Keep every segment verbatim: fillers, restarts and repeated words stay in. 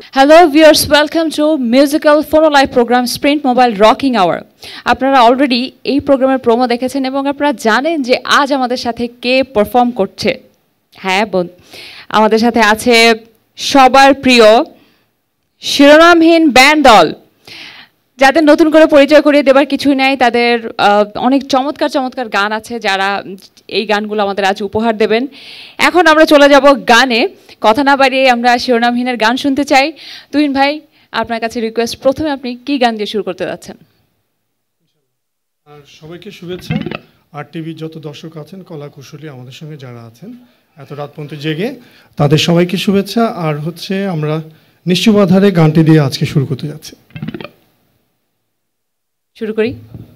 Hello viewers, welcome to musical phono live program Sprint Mobile Rocking Hour. আপনারা already এই প্রোগ্রামের promo দেখেছেন এবং আপনারা জানেন যে আজ আমাদের সাথে কে পারফর্ম করছে। হ্যাঁ বোন, আমাদের সাথে আছে সবার প্রিয় শিরোনামহীন ব্যান্ড দল, যাদের নতুন করে পরিচয় করিয়ে দেবার কিছুই নাই। তাদের অনেক চমৎকার চমৎকার গান আছে, যারা এই গানগুলো আমাদের আজ উপহার দেবেন। এখন আমরা চলে যাব গানে। কথা না বাড়িয়ে আমরা শিরোনামহীনের গান শুনতে চাই। তুহিন ভাই, আপনার কাছে রিকোয়েস্ট, প্রথমে আপনি কি গান দিয়ে শুরু করতে যাচ্ছেন? আর সবাইকে শুভেচ্ছা। আর টিভির যত দর্শক আছেন, কলা কুশলী আমাদের সঙ্গে যারা আছেন এত রাত পর্যন্ত জেগে, তাদের সবাইকে শুভেচ্ছা। আর হচ্ছে আমরা নিশ্চুপ আধারে গানটি দিয়ে আজকে শুরু করতে যাচ্ছি। শুরু করি।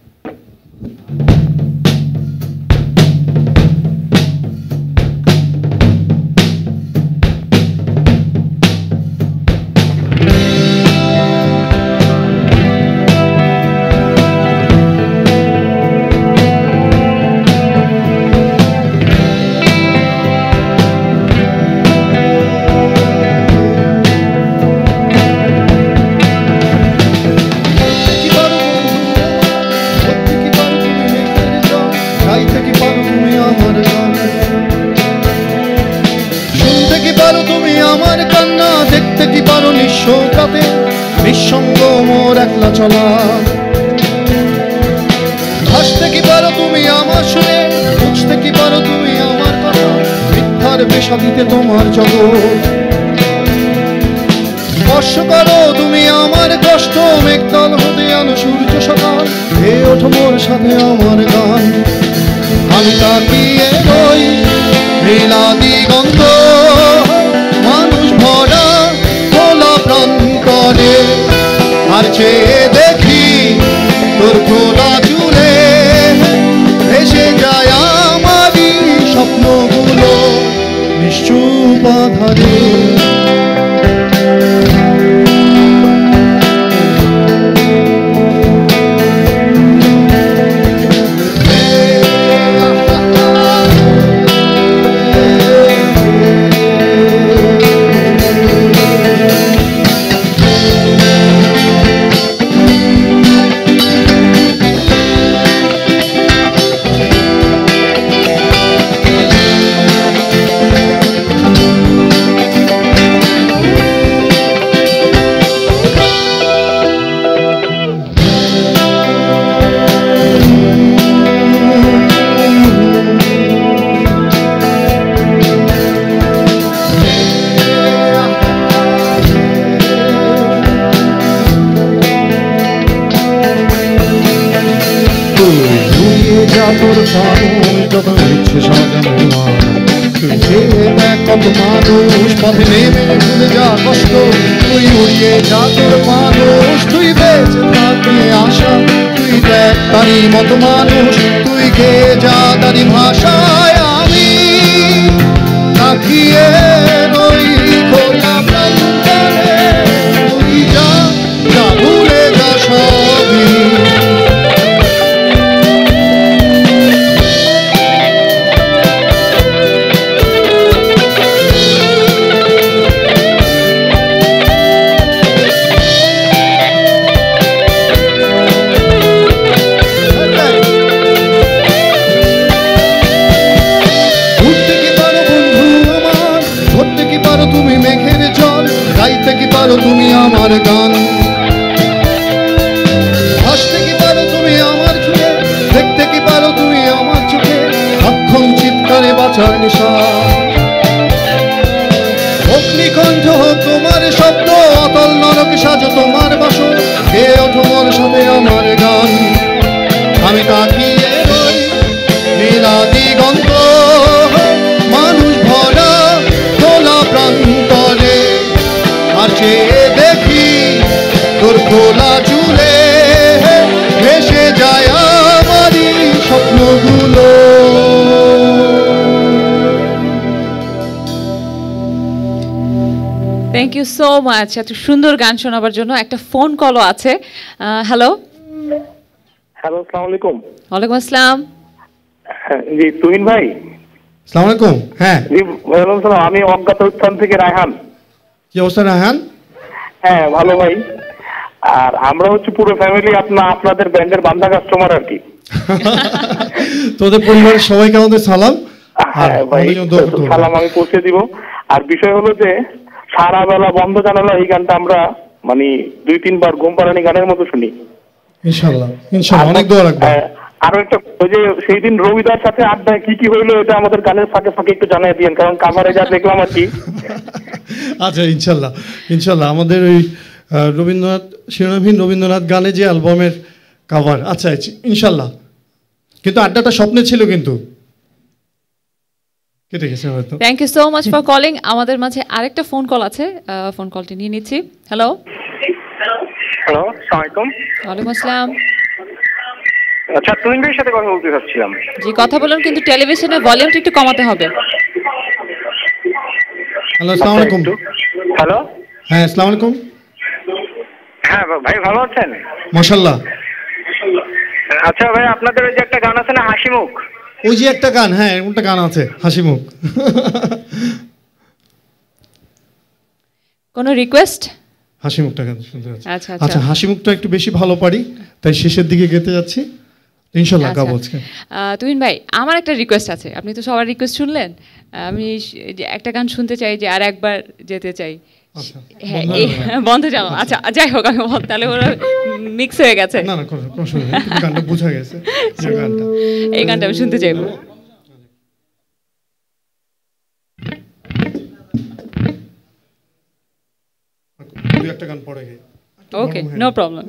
নিঃসঙ্গ মোর একলা চলা, হাসতে কি পারো তুমি আমার শুনে, বুঝতে কি পারো তুমি আমার কথা, মিথ্যার পেশা দিতে তোমার জগৎ, স্পর্শ করো তুমি আমার কষ্ট, মেঘদল হতে আলো সূর্য সকাল, হে ওঠো মোর সাথে আমার গান। আমি তাকিয়ে রই নীলা দিগন্ত, মানুষ ভরা খোলা প্রান্তরে, আর চেয়ে দেখি তোর খোলা চুলে ভেসে যায় আমারই স্বপ্নগুলো নিশ্চুপ আধারে। তোর যত ইচ্ছে সাজানো, তুই চেয়ে দেখ কত মানুষ পথে নেমে ভুলে যা কষ্ট, তুই উড়িয়ে যা তোর মানুষ, তুই বেঁচে থাকবে আশা, তুই দেখ তারই মতো মানুষ, তুই গে যা তারই ভাষায়। আমি তাকিয়ে রই খোলা প্রান্তরে, তুই যা যা ভুলে যা সবই। তুমি মেঘের জল, গাইতে কি পারো তুমি আমার গান, হাসতে কি পারো তুমি আমার চুলে, দেখতে কি পারো তুমি আমার চোখে, অক্ষম চিৎকারে বাঁচার নিশা, অগ্নিকণ্ঠ তোমার শব্দ, অতল নরক সাজো তোমার বাসন, কে ওঠো মোর সাথে আমার গান। আমি তাকিয়ে রই নীলা দিগন্ত, মানুষ ভরা খোলা প্রান্তরে, আর চেয়ে দেখি তোর খোলা চুলে ভেসে যায় আমারই স্বপ্নগুলো। থ্যাংক ইউ সো মাচ এত সুন্দর গান শোনাবার জন্য। একটা ফোন কলও আছে। হ্যালো হ্যালো, আসসালামু আলাইকুম। ওয়ালাইকুম আসসালাম। জি তুহিন ভাই। আসসালামু আলাইকুম। হ্যাঁ জি ওয়ালাইকুম আসসালাম। আমি অজ্ঞাত স্থান থেকে রায়হান। কি অবস্থা রায়হান? হ্যাঁ ভালো ভাই। আর আমরা হচ্ছে পুরো ফ্যামিলি আপনা আপনাদের ব্র্যান্ডের বান্দা কাস্টমার আর কি। তোদের পরিবারের সবাইকে আমাদের সালাম। হ্যাঁ ভাই, সালাম আমি পৌঁছে দিব। আর বিষয় হলো যে সারা বেলা বন্ধ জানালা এই গানটা আমরা মানে দুই তিনবার ঘুম পাড়ানি গানের মতো শুনি। ইনশাআল্লাহ ইনশাআল্লাহ অনেক দোয়া রাখবো। আরো একটা ওই যে সেই দিন রবিদার সাথে আড্ডায় কি কি হইলো এটা আমাদের গানের ফাঁকে ফাঁকে একটু জানাই দিয়েন, কারণ কাভারে যা দেখলাম আর কি। আচ্ছা ইনশাআল্লাহ ইনশাআল্লাহ আমাদের ওই রবীন্দ্রনাথ শিরোনামহীন রবীন্দ্রনাথ গানে যে অ্যালবামের কাভার, আচ্ছা ইনশাআল্লাহ। কিন্তু আড্ডাটা স্বপ্নে ছিল কিন্তু কেটে গেছে হয়তো। Thank you so much for calling. আমাদের মাঝে আরেকটা ফোন কল আছে, ফোন কলটি নিয়ে নিচ্ছি। হ্যালো হ্যালো, আসসালামু আলাইকুম। ওয়ালাইকুম আসসালাম। আচ্ছা, তুহিন ভাইয়ের সাথে কথা বলতে চাচ্ছিলাম। জি কথা বলুন, কিন্তু টেলিভিশনের ভলিউমটা একটু কমাতে হবে। হ্যালো আসসালামু আলাইকুম। হ্যালো হ্যাঁ আসসালামু আলাইকুম। হ্যাঁ ভাই ভালো আছেন? মাশাআল্লাহ। আচ্ছা ভাই, আপনাদের ওই যে একটা গান আছে না হাসি মুখ, ওই যে একটা গান, হ্যাঁ একটা গান আছে হাসি মুখ। কোনো রিকোয়েস্ট? হাসি মুখটা গান শুনতে যাচ্ছি। আচ্ছা আচ্ছা হাসি মুখটা একটু বেশি ভালো পারি, তাই শেষের দিকে গেতে যাচ্ছি। ইনশাআল্লাহ গাবো আজকে। তুহিন ভাই আমার একটা রিকোয়েস্ট আছে, আপনি তো সবার রিকোয়েস্ট শুনলেন, আমি একটা গান শুনতে চাই যে আর একবার যেতে চাই। হ্যাঁ বন্ধ যাও। আচ্ছা যাই হোক, আমি তাহলে ওরা মিক্স হয়ে গেছে। না না কোনো সমস্যা নেই, গানটা বোঝা গেছে। এই গানটা এই গানটা আমি শুনতে চাইবো। দুই একটা গান পড়ে গিয়ে। Okay no problem.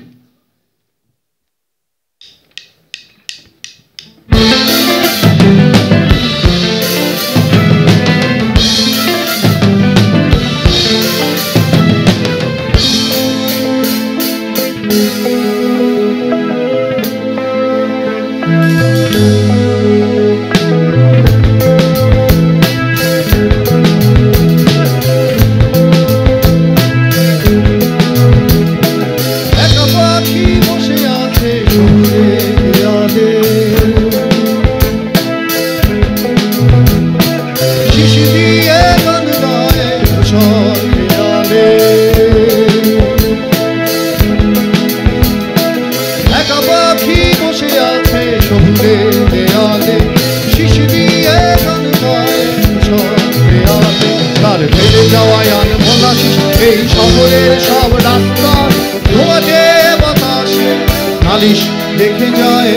দেখে যায়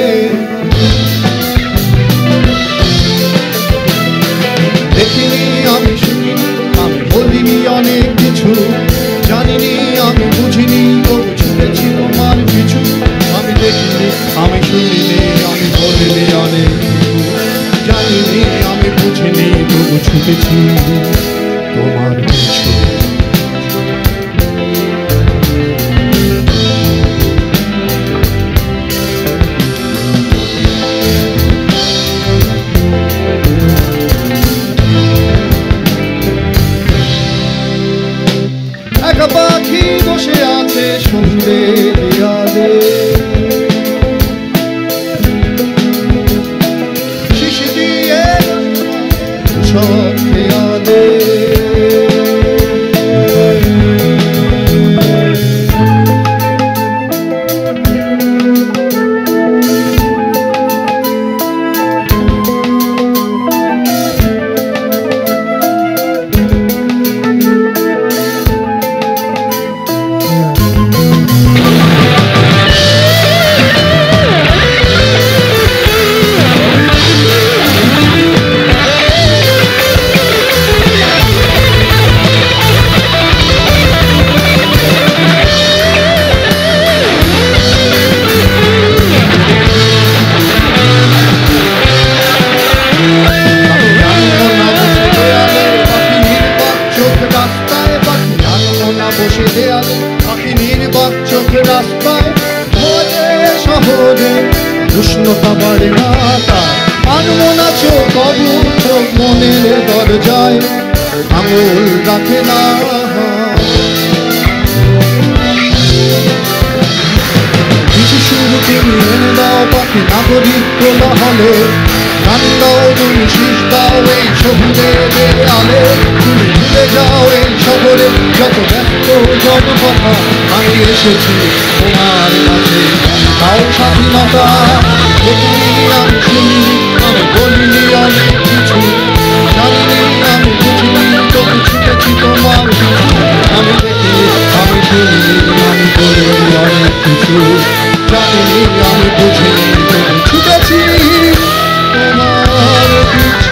দেখিনি আমি শুনিনি আমি বলিনি অনেক কিছু জানিনি আমি বুঝিনি তবু ছুটেছি তোমার পিছু আমি দেখিনি আমি শুনিনি আমি বলিনি অনেক কিছু জানিনি আমি বুঝিনি তবু ছুটেছি তোমার পিছু পাখি বসে আছে সন্ধে দেয়ালে শিশি দিয়ে সব দেয়ালে উষ্ণতা বাড়ে না আনমনা চোখ অবুধ চোখ মনের দরজায় আঙুল রাখে না কিছু শুরু তুমি এনে দাও পাখি নাগরিক তোলা হলে গান গাও তুমি শীষ দাও এই সবুজের দেয়ালে, তুমি ভুলে যাও এই শহরে যত ব্যস্ত যত কথা। আমি এসেছি তোমার কাছে, তাও স্বাধীনতা দেখিনি আমি শুনিনি, আমি বলিনি অনেক কিছু, জানিনি আমি বুঝিনি, তবু ছুটেছি তোমার পিছু। আমি দেখিনি আমি শুনিনি আমি বলিনি অনেক কিছু, জানিনি আমি বুঝিনি, তবু ছুটেছি তোমার পিছু।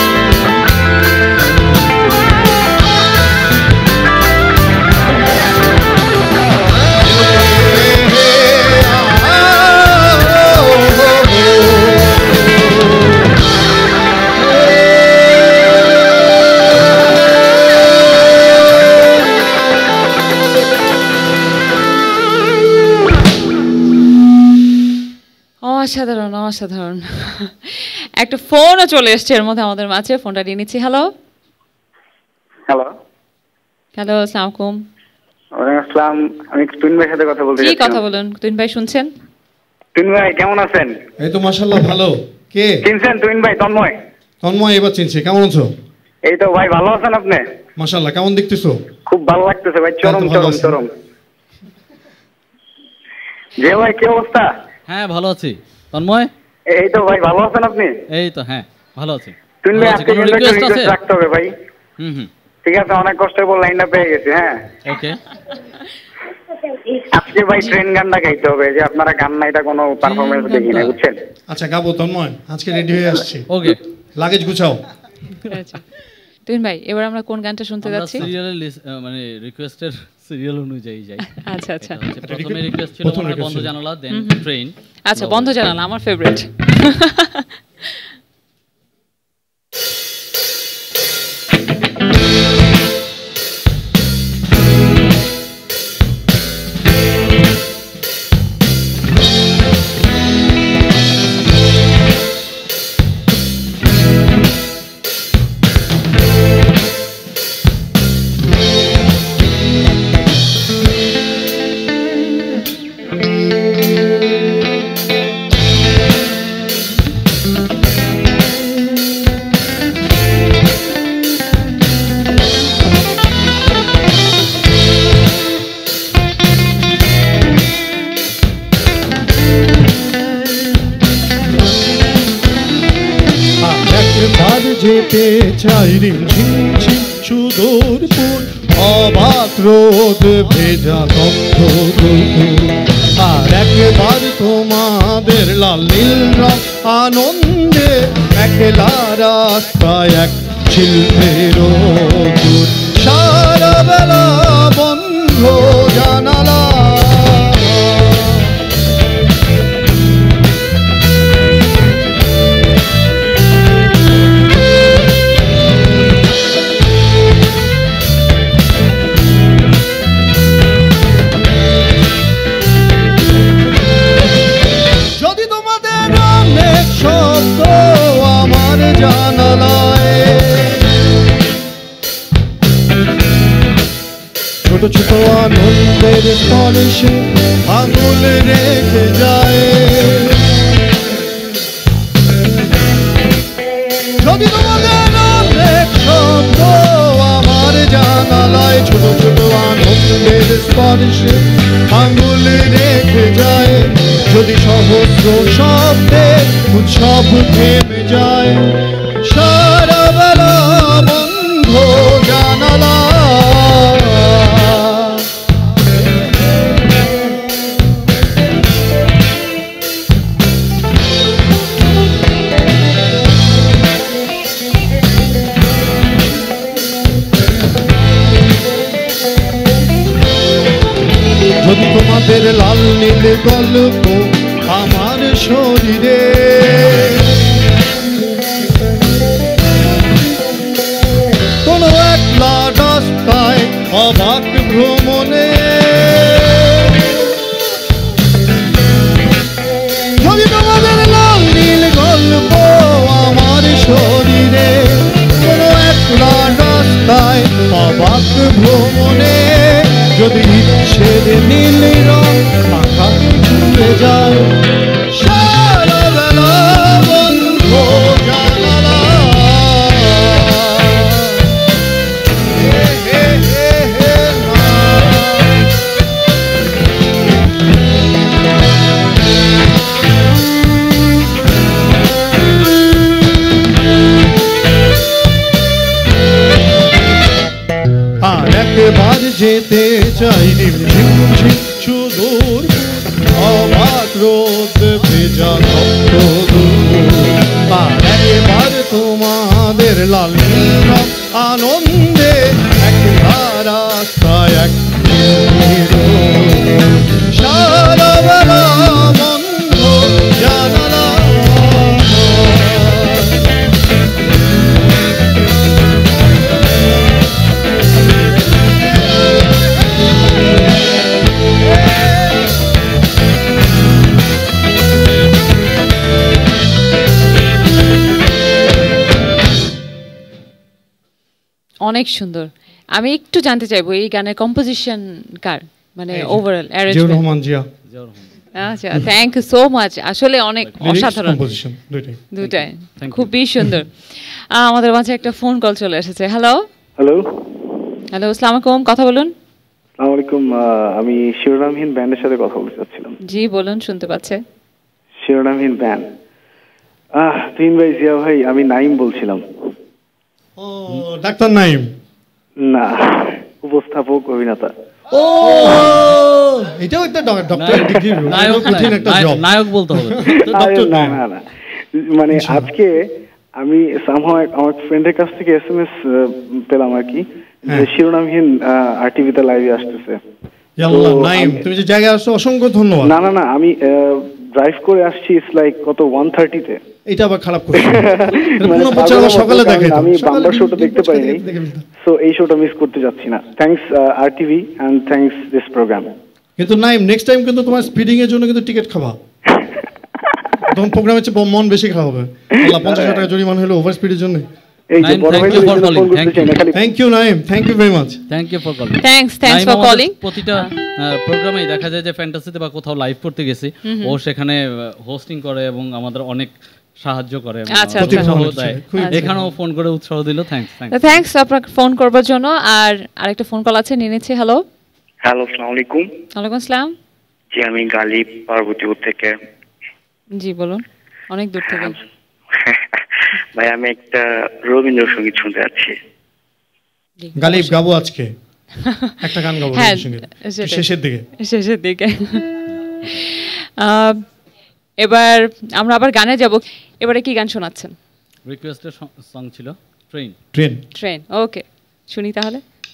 অসাধারণ অসাধারণ। একটা ফোনও চলে এসছে এর মধ্যে আমাদের মাঝে, ফোনটা নিয়ে নিচ্ছি। হ্যালো হ্যালো হ্যালো, আসসালামু আলাইকুম। ওয়ালাইকুম আসসালাম। আমি তুহিন ভাইয়ের সাথে কথা বলতে কি চাচ্ছিলাম। কথা বলুন তুহিন ভাই, শুনছেন? তুহিন ভাই কেমন আছেন? এই তো মাশাআল্লাহ ভালো। কে? চিনছেন তুহিন ভাই? তন্ময়। তন্ময়, এবার চিনছি। কেমন আছো? এই তো ভাই, ভালো আছেন আপনি? মাশাআল্লাহ, কেমন দেখতেছো? খুব ভালো লাগতেছে ভাই, চরম চরম চরম। যে ভাই কি অবস্থা? হ্যাঁ ভালো আছি। তন্ময়, এই তো ভাই, ভালো আছেন আপনি? এই তো হ্যাঁ ভালো আছি। তুহিন ভাই আজকে কিন্তু একটা রিকোয়েস্ট রাখতে হবে ভাই। হুম হুম ঠিক আছে, অনেক কষ্টের পর লাইনটা পেয়ে গেছি। হ্যাঁ ওকে। আজকে ভাই ট্রেন গানটা গাইতে হবে, যে আপনারা গান না এটা কোনো পারফরমেন্স দেখি না, বুঝছেন? আচ্ছা গাবো তন্ময়, আজকে রেডি হয়ে আসছি। ওকে, লাগেজ গুছাও। আচ্ছা তুহিন ভাই, এবার আমরা কোন গানটা শুনতে যাচ্ছি? সিরিয়ালের মানে রিকোয়েস্টের সিরিয়াল অনুযায়ী যাই। আচ্ছা আচ্ছা, প্রথমে রিকোয়েস্ট ছিল মানে বন্ধ জানালা, দেন ট্রেন। আচ্ছা বন্ধ জানালা আমার ফেভারিট। যেতে চাই রিমঝিম সুদূরপুর, অবাক রোদ ভেজা তপ্ত দুপুর। আর একবার তোমাদের লাল নীল রং আনন্দে একলা রাস্তায় এক শিল্পের দূর, সারা বেলা বন্ধ জানালা। শব্দ আমার জানালায় ছোট ছোট আনন্দের স্পর্শে আঙুল রেখে যায়। যদি তোমাদের অনেক শব্দ আমার জানালায় ছোট ছোট আনন্দের স্পর্শে আঙুল রেখে যায়, যদি সহস্র শব্দের উৎসব থেমে যায়, সারা বেলা বন্ধ জানালা। যদি তোমাদের লাল নীল গল্প আমার শরীরে, কোন একলা রাস্তায় অবাক ভ্রমণে, যদি তোমাদের লাল নীল গল্প আমার শরীরে, কোন একলা রাস্তায় অবাক ভ্রমণে, যদি ইচ্ছের নীল রং আকাশ ছুঁয়ে যায়, সারা বেলা বন্ধ যেতে চাই ঝিম ঝিম সুদূর অবাক রোদ ভেজা তপ্ত আর এবার তোমাদের লাল আনন্দে একটা রাস্তায় এক সারা বেলা বন্ধ জানালা অনেক সুন্দর। আমি একটু জানতে চাইবো এই গানের কম্পোজিশন কার, মানে ওভারঅল অ্যারেঞ্জমেন্ট? জিয়াউর রহমান জিয়া। আচ্ছা, থ্যাংক ইউ সো মাচ। আসলে অনেক অসাধারণ কম্পোজিশন দুইটাই দুইটাই খুবই সুন্দর। আমাদের মাঝে একটা ফোন কল চলে এসেছে। হ্যালো হ্যালো হ্যালো, আসসালামু আলাইকুম, কথা বলুন। আসসালামু আলাইকুম, আমি শিরোনামহীন ব্যান্ডের সাথে কথা বলতে চাচ্ছিলাম। জি বলুন, শুনতে পাচ্ছে। শিরোনামহীন ব্যান্ড। আহ তুহিন ভাই, জিয়া ভাই, আমি নাইম বলছিলাম। ও ডাক্তার নাইম না, উপস্থাপক অভিনেতা। ও এটাও একটা ডক্টর ডিগ্রি, নায়ক কঠিন একটা জব। নায়ক বলতে হবে। না না না, মানে আজকে আমি সামহাও আমার ফ্রেন্ডের কাছ থেকে এসএমএস পেলাম আর কি, যে শিরোনামহীন আরটিভিতে লাইভে আসতেছে। আল্লাহ নাইম, তুমি যে জায়গায় আসছো অসংখ্য ধন্যবাদ। না না না, আমি ড্রাইভ করে আসছি, ইটস লাইক কত ওয়ান থার্টিতে। এটা আবার খারাপ করছি, সকালে দেখে আমি বাম্পার শোটা দেখতে পাইনি, সো এই শোটা মিস করতে যাচ্ছি না। Thanks RTV and thanks this program. কিন্তু নাইম, নেক্সট টাইম কিন্তু তোমার স্পিডিং এর জন্য কিন্তু টিকিট খাবা, তখন প্রোগ্রামের চেয়ে মন বেশি খাওয়া হবে। আল্লাহ পঞ্চাশ টাকা জরিমানা হলো ওভার স্পিডের জন্য। এই যে বড় ভাই ফোন করতে চাই না খালি। Thank you Naim, thank you very much. Thank you for calling. Thanks thanks for calling. প্রতিটা প্রোগ্রামেই দেখা যায় যে ফ্যান্টাসিতে বা কোথাও লাইভ করতে গেছি, ও সেখানে হোস্টিং করে এবং আমাদের অনেক সাহায্য করে, আচ্ছা, উৎসাহ দেয়। এখানেও ফোন করে উৎসাহ দিল। থ্যাঙ্কস থ্যাঙ্কস থ্যাঙ্কস আপনাকে ফোন করবার জন্য। আর আরেকটা ফোন কল আছে, নিয়ে নিচ্ছি। হ্যালো হ্যালো, আসসালামু আলাইকুম। ওয়ালাইকুম আসসালাম। জি, আমি গালিব, পার্বতীপুর থেকে। জি বলুন। অনেক দূর থেকে। ভাই, আমি একটা রবীন্দ্রসঙ্গীত শুনতে যাচ্ছি। গালিব গাবো আজকে একটা গান গাবো শেষের দিকে শেষের দিকে এবার আমরা আবার গানে যাব। এবারে কি গান শোনাচ্ছেন? রিকোয়েস্টের সং ছিল ট্রেন। ট্রেন ট্রেন ওকে, শুনি তাহলে।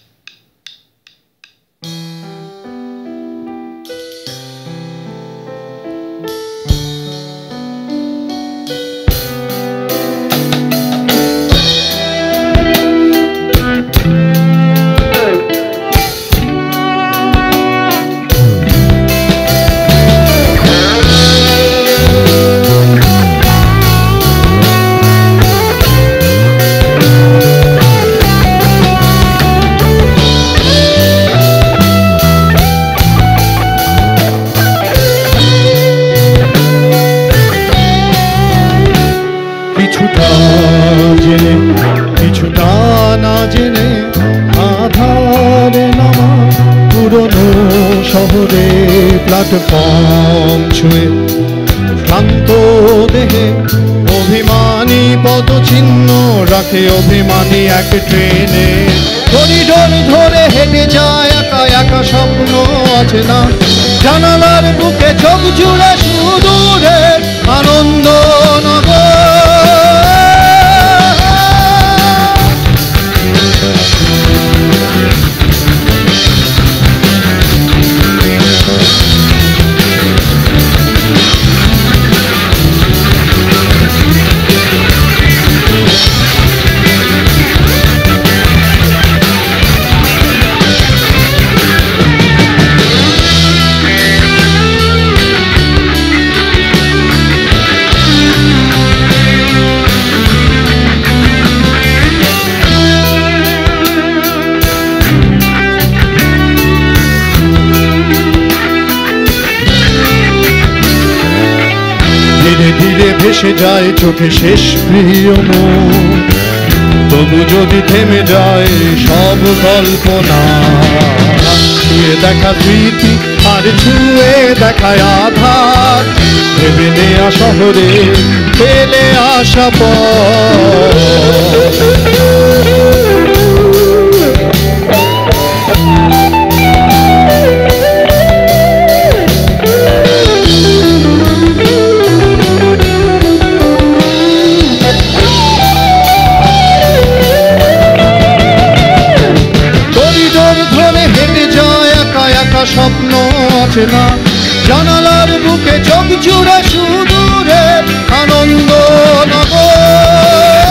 শহরে প্ল্যাটফর্ম ছুঁয়ে ক্লান্ত দেহে অভিমানী পদচিহ্ন রাখে অভিমানী এক ট্রেনে করিডোর ধরে হেঁটে যায় একা একা স্বপ্ন আছে না জানালার বুকে চোখ জুড়ে সুদূরের আনন্দ নগর ভেসে যায় চোখে শেষ প্রিয় মুখ তবু যদি থেমে যায় সব কল্পনা ছুঁয়ে দেখা স্মৃতি আর ছুঁয়ে দেখায় আধার ভেবে নেয়া শহরে ফেলে আসা পথ আমার বুকে চোখ জুড়ে সুদূরে আনন্দ নগর।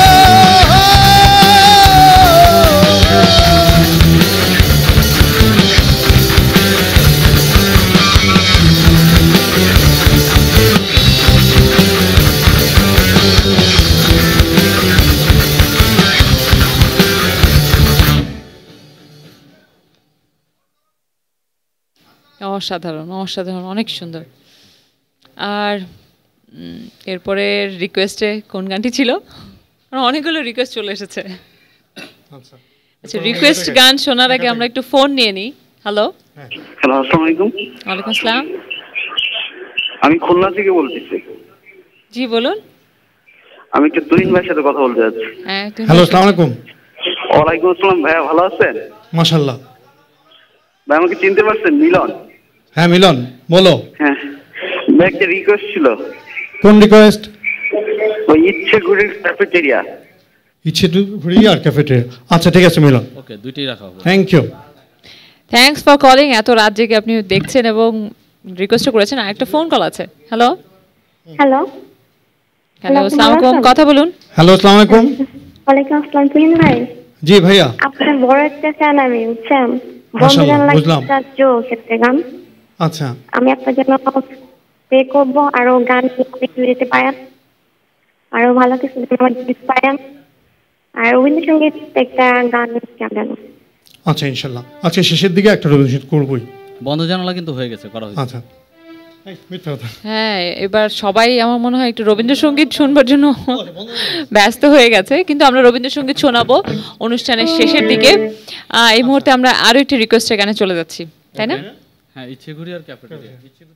অসাধারণ অসাধারণ অনেক সুন্দর। আর এরপরে রিকোয়েস্টে কোন গানটি ছিল? অনেকগুলো রিকোয়েস্ট চলে এসেছে। আচ্ছা, রিকোয়েস্ট গান শোনার আগে আমরা একটু ফোন নিয়ে নিই। হ্যালো হ্যালো, আসসালামু আলাইকুম। ওয়ালাইকুম আসসালাম। আমি খুলনা থেকে বলতেছি। জি বলুন। আমি একটু তুহিন ভাইয়ের সাথে কথা বলতে যাচ্ছি। হ্যাঁ, হ্যালো, আসসালামু আলাইকুম। ওয়ালাইকুম আসসালাম। ভাইয়া ভালো আছেন? মাশাআল্লাহ। ভাই আমাকে চিনতে পারছেন? মিলন। হ্যাঁ মিলন, বলো। হ্যাঁ ভাই, একটা রিকোয়েস্ট ছিল। কোন রিকোয়েস্ট? ওই ইচ্ছে ঘুরির ক্যাফেটেরিয়া। ইচ্ছে ঘুরি আর ক্যাফেটেরিয়া। আচ্ছা ঠিক আছে মিলন, ওকে, দুইটাই রাখা হবে। Thank you. Thanks for calling. এত রাত জেগে আপনি দেখছেন এবং রিকোয়েস্ট করেছেন। আরেকটা ফোন কল আছে। হ্যালো হ্যালো হ্যালো, আসসালামু আলাইকুম, কথা বলুন। হ্যালো, আসসালামু আলাইকুম। ওয়ালাইকুম আসসালাম। তুহিন ভাই, জি ভাইয়া। আপনার বড় একটা ফ্যান আমি, বুঝছেন? মাশাআল্লাহ, বুঝলাম। গান আচ্ছা, আমি আপনার জন্য পে করবো, আরো গান দিতে পারেন, আরো ভালো কিছু আমার দিতে পারেন, আর রবীন্দ্রসঙ্গীত একটা গান কেমন? আচ্ছা ইনশাল্লাহ আজকে শেষের দিকে একটা রবীন্দ্রসঙ্গীত করবই। বন্ধ জানালা কিন্তু হয়ে গেছে, করা হয়েছে। আচ্ছা, হ্যাঁ, এবার সবাই আমার মনে হয় একটু রবীন্দ্রসঙ্গীত শুনবার জন্য ব্যস্ত হয়ে গেছে, কিন্তু আমরা রবীন্দ্রসঙ্গীত শোনাবো অনুষ্ঠানের শেষের দিকে। এই মুহূর্তে আমরা আরো একটি রিকোয়েস্টের গানে চলে যাচ্ছি, তাই না? হ্যাঁ, ইচ্ছে ঘুরি আর ক্যাফেটেরিয়া।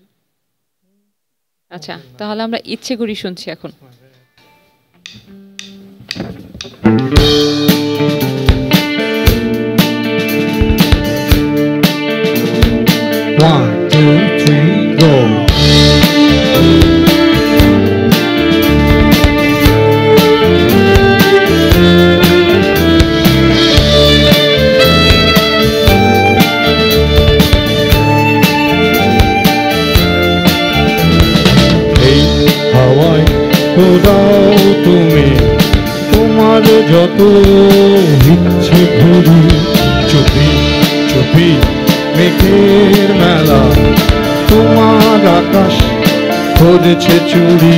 আচ্ছা, তাহলে আমরা ইচ্ছে ঘুরি শুনছি এখন। One, two, three, go. এই হাওয়ায় উড়াও তুমি তোমার যত ইচ্ছে ঘুরি, চুপি চুপি মেঘের মেলা তোমার আকাশ খোঁজছে চুরি।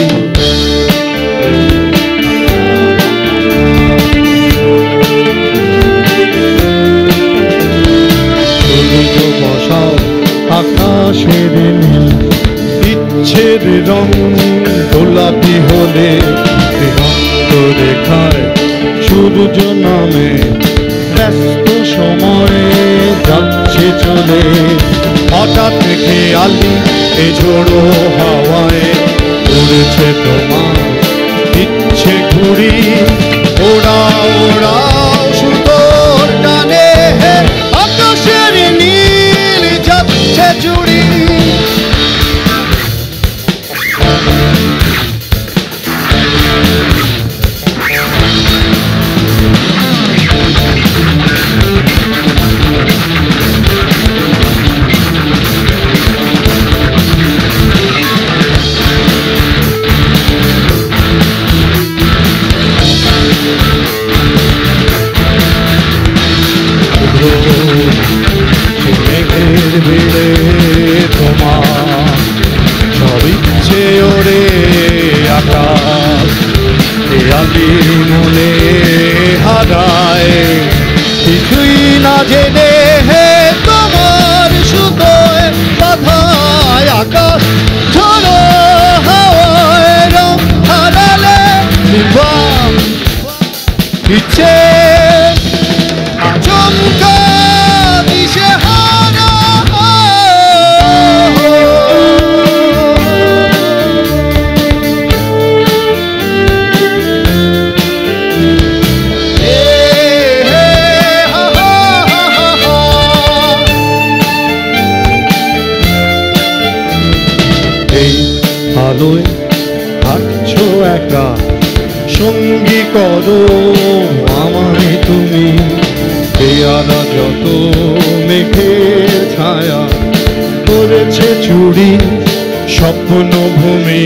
সূর্য বসাও আকাশের নীল, ইচ্ছের রং গোলাপি হলে দিগন্ত রেখায় সূর্য নামে ব্যস্ত সময়ে যাচ্ছে চলে। হঠাৎ খেয়ালি এ ঝোড়ো হাওয়ায় উড়েছে তোমার ইচ্ছে ঘুরি, ওড়াও ওড়াও সুতোর টানে আকাশের নীল যাচ্ছে চুরি। মেঘের ভিড়ে তোমার সব ইচ্ছে ওরে আকাশ, খেয়ালি মনে হারায় কিছুই না জেনে হে তোমার সুতোয় বাধায় আকাশ ঝোড়ো হাওয়ায় রং হারালে নির্বাণ ইচ্ছে আচমকা দিশে হারা। এই আলোয় হাঁটছো একা, সঙ্গী করো আমায় তুমি, পেয়ারা যত মেঘের ছায়া করেছে সুরি স্বপ্ন ভূমি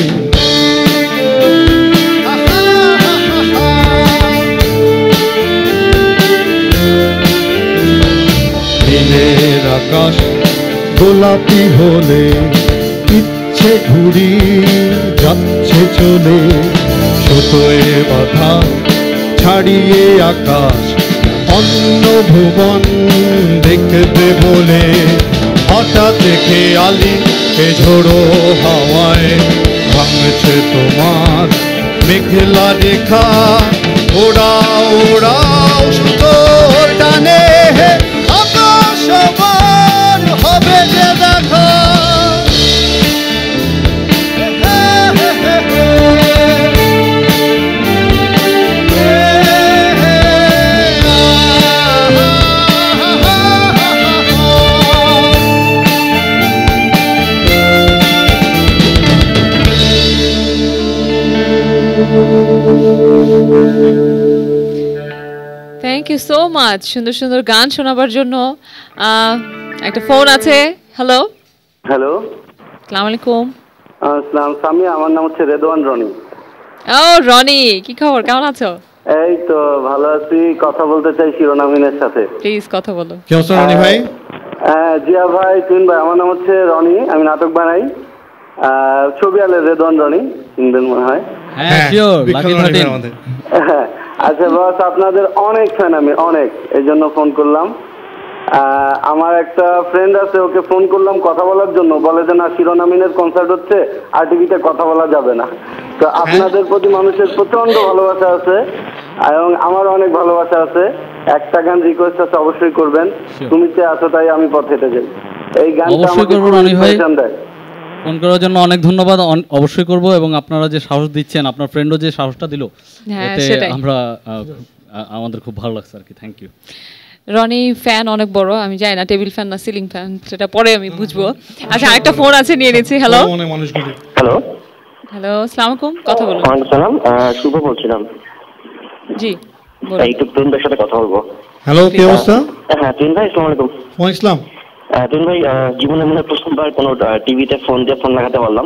দিনের আকাশ গোলাপি হলে ইচ্ছে ঘুরি যাচ্ছে চলে সুতোয় বাধা ছাড়িয়ে আকাশ অন্য ভুবন দেখতে বলে হঠাৎ দেখে আলি এ ঝোড়ো হাওয়ায় ভাঙছে তোমার মেঘলা রেখা ওড়াও ওড়াও সুতোর টানে আকাশ আমার হবে যে দেখা থ্যাংক ইউ সো মাচ সুন্দর সুন্দর গান শোনাবার জন্য। একটা ফোন আছে। হ্যালো হ্যালো, আসসালামু আলাইকুম। আসসালাম সামি, আমার নাম হচ্ছে রেদওয়ান রনি। ও রনি, কি খবর, কেমন আছো? এই তো ভালো আছি। কথা বলতে চাই শিরোনামহীনের সাথে। প্লিজ কথা বলো। কি অবস্থা রনি ভাই? হ্যাঁ জিয়া ভাই, তুহিন ভাই, আমার নাম হচ্ছে রনি, আমি নাটক বানাই। ছবি আলে রেদওয়ান রনি, চিনবেন মনে হয়। হ্যাঁ শিওর, লাকি থার্টিন। আচ্ছা বস, আপনাদের অনেক ফ্যান আমি, অনেক, এই জন্য ফোন করলাম। আমার একটা ফ্রেন্ড আছে, ওকে ফোন করলাম কথা বলার জন্য, বলে যে না শিরোনামহীনের কনসার্ট হচ্ছে, আর টিভিতে কথা বলা যাবে না। তো আপনাদের প্রতি মানুষের প্রচন্ড ভালোবাসা আছে এবং আমার অনেক ভালোবাসা আছে। একটা গান রিকোয়েস্ট আছে, অবশ্যই করবেন। তুমি যে আছো তাই আমি পথ হেঁটে যাই, এই গানটা অবশ্যই করব রনি ভাই। দেয়। ফোন করার জন্য অনেক ধন্যবাদ, অবশ্যই করব। এবং আপনারা যে সাহস দিচ্ছেন, আপনার ফ্রেন্ডও যে সাহসটা দিল, এতে আমরা আমাদের খুব ভালো লাগছে আর কি। Thank you. রনি ফ্যান অনেক বড়, আমি জানি না টেবিল ফ্যান না সিলিং ফ্যান, সেটা পরে আমি বুঝবো। আচ্ছা আরেকটা ফোন আছে, নিয়ে নিচ্ছি। হ্যালো হ্যালো হ্যালো, আসসালামু আলাইকুম, কথা বলুন। ওয়ালাইকুম আসসালাম, শুভ বলছিলাম। জি বলুন। একটু তুহিন ভাইয়ের সাথে কথা বলবো। হ্যালো, কি অবস্থা? হ্যাঁ তুহিন ভাই, আসসালামু আলাইকুম। ওয়ালাইকুম আসসালাম। তুহিন ভাই, জীবনে মনে প্রথমবার কোনো টিভিতে ফোন দিয়ে ফোন লাগাতে পারলাম,